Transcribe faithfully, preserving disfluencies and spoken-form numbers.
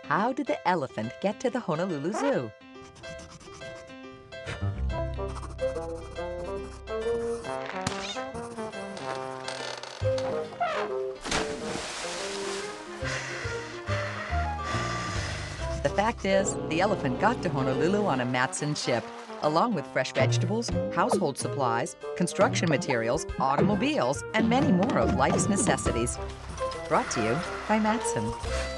How did the elephant get to the Honolulu Zoo? The fact is, the elephant got to Honolulu on a Matson ship, along with fresh vegetables, household supplies, construction materials, automobiles, and many more of life's necessities. Brought to you by Matson.